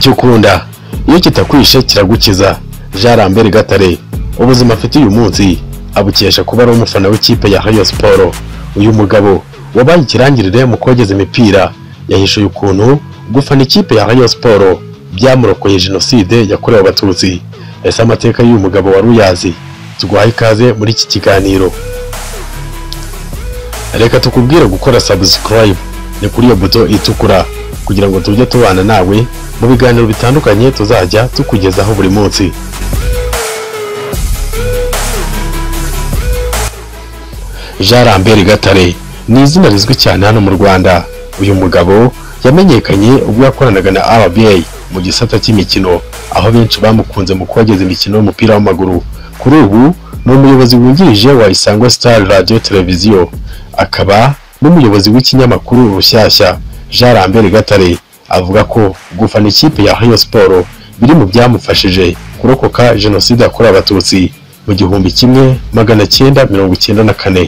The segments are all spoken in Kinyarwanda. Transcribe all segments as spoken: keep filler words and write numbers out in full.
icyo ukunda iyo kitakwishe kiragukiza. Jean Lambert Gatare ubuzima afite uyu munsi abukesha kuba ari umufana w'ikipe ya Rayon Sport. Uyu mugabo wabaye ikirangirire mu kogeza imipira yahishuye ukuntu gufana ikipe ya Rayon Sport byamurokoye Genocide yakorewe abatutsi. Ese amateka y'uyu mugabo wari uyazi? Tuguhaye ikaze muri iki kiganiro. Reka tukubwire gukora subscribe ni kuri iyo buto itukura kugira ngo tujye tubana nawe mu biganiro bitandukanye tuzajya tukugezaho buri munsi. Jean Lambert Gatare ni izina rizwi cyane hano mu Rwanda. Uyu mugabo yamenyekanye ubwo yakoranaga na R B A mu gisata cy'imikino, aho benshi bamukunze mu kogeza imikino y'umupira w'amaguru. Kuri ubu ni umuyobozi wungirije wa Isango Star Radio Televiziyo, akaba n'umuyobozi w'ikinyamakuru Rushyashya. Jean Lambert Gatare avuga ko gufana ikipe ya Rayon Sport biri mu byamufashije kurokoka Genocide yakorewe abatutsi mu gihumbi kimwe magana cyenda mirongo icyenda na kane.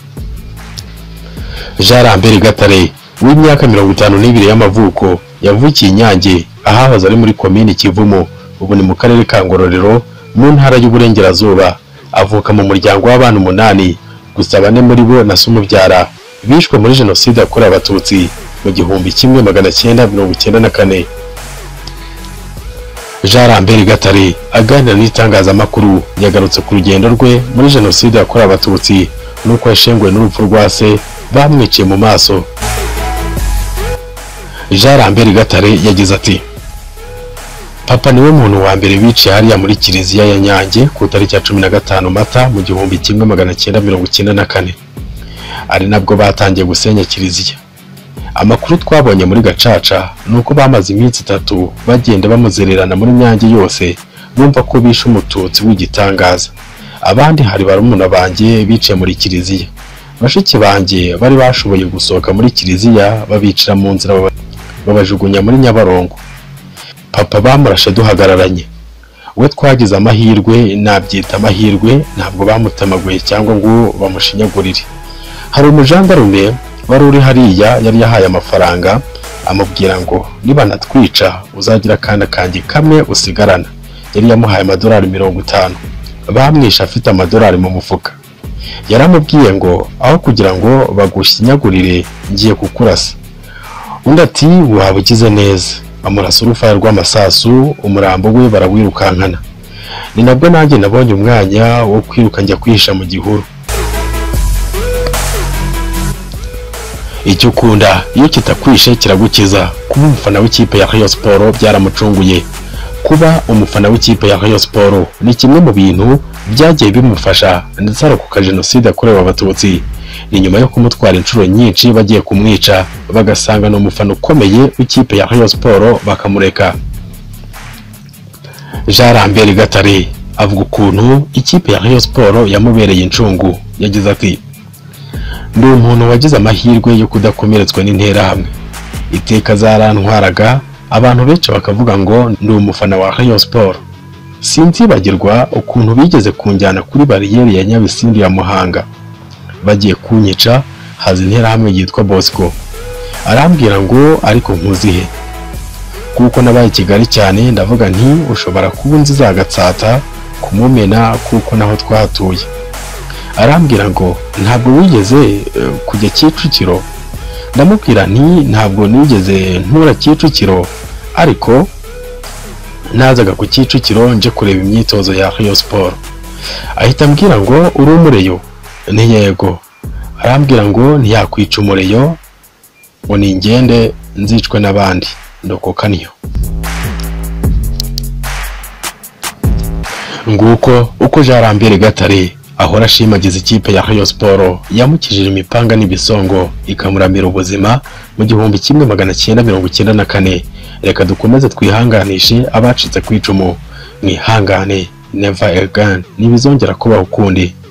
Jean Lambert Gatare w'imyaka mirongo itanu n'ibiri y'amavuko yavukiye Inyange, ahahoze ari muri komini Kivumu, ubu ni mu karere ka Ngororero mu ntara y'Uburengerazuba. Avuka mu muryango w'abana umunani, gusa bane muri bo na se umubyara bishwe muri Genocide yakorewe abatutsi mu gihumbi kimwe magana cyenda mirongo icyenda na kane. Jean Lambert Gatare aganira n'itangazamakuru yagarutse ku rugendo rwe muri Genocide yakorewe abatutsi nuko yashenguwe n'urupfu rwa se bamwiciye mu maso. Jean Lambert Gatare yagize ati: papa niwe muntu wa mbere biciye hariya muri kiliziya ya Nyange ku tariki ya cumi na gatanu Mata mu gihumbi kimwe magana cyenda mirongo icyenda na kane. Ari nabwo batangiye gusenya kiliziya. Amakuru twabonye muri Gacaca nuko bamaze iminsi itatu bagenda bamuzererana muri Nyange yose, bumva ko bishe umututsi w'igitangaza. Abandi hari barumuna banjye biciye muri kiliziya. Bashiki banjye bari bashoboye gusohoka muri kiliziya babicira mu nzira babajugunya muri Nyabarongo. Papa bamurashe duhagararanye. We twagize amahirwe, nabyita amahirwe, ntabwo bamutamaguye cyangwa ngo bamushinyagurire. Hari umujandarume wari uri hariya yari yahaye amafaranga, amubwira ngo niba natwica uzagira kandi kanjye kamwe usigarana. Yari yamuhaye amadolari mirongo itanu. Bamwisha afite amadolari mu mufuka. Yaramubwiye ngo aho kugira ngo bagushinyagurire ngiye kukurasa. Undi ati waba ugize neza. Amurasa urufaya rw'amasasu, umurambo we barawirukankana. Ni nabwo nanjye nabonye umwanya wo kwiruka njya kwihisha mu gihuru. Icyo ukunda iyo kitakwishe kiragukiza. Kuba umufana w'ikipe ya Rayon Sport byaramucunguye. Kuba umufana w'ikipe ya Rayon Sport ni kimwe mu bintu byagiye bimufasha ndetse arokoka Genocide yakorewe abatutsi. Ni nyuma yo kumutwara inshuro nyinshi bagiye kumwica, bagasanga no umufana ukomeye w'ikipe ya Rayon Sport bakamureka. Jean Lambert Gatare avuga ukuntu ikipe ya Rayon Sport yamubereye incungu. Yagize ati: ndi umuntu wagize amahirwe yo kudakomeretswa n'interahamwe. Iteka zarantwaraga, abantu benshi bakavuga ngo ndi umufana wa Rayon Sport. Sinzibagirwa ukuntu bigeze kunjyana kuri bariyeri ya Nyabisindu ya Muhanga. Bagiye kunyica, haza interahamwe yitwa Bosco. Arambwira ngo ariko nkuzihe. Kuko nabaye Kigali cyane ndavuga nti ushobora kuba unzi za Gatsata kumumena kuko naho twahatuye. Arambwira ngo ntabwo wigeze uh, kujya Kicukiro. Ndamubwira nti ntabwo nigeze ntura Kicukiro, ariko nazaga ku Kicukiro nje kureba imyitozo ya Rayon Sport. Ahita ambwira ngo uri umureyo. Ni yego. Arambwira ngo ntiyakwica umureyo, ngo ningende nzicwe n'abandi. Ndokoka niyo. Nguko uko Jean Lambert Gatare ahora ashimagiza ikipe ya Rayon Sport yamukijije imipanga n'ibisongo ikamuramira ubuzima mu gihumbi kimwe magana cyenda mirongo icyenda na kane. Reka dukomeze twihanganishe abacitse kwicumu. Mwihangane, never again, nibizongera kubaho ukundi.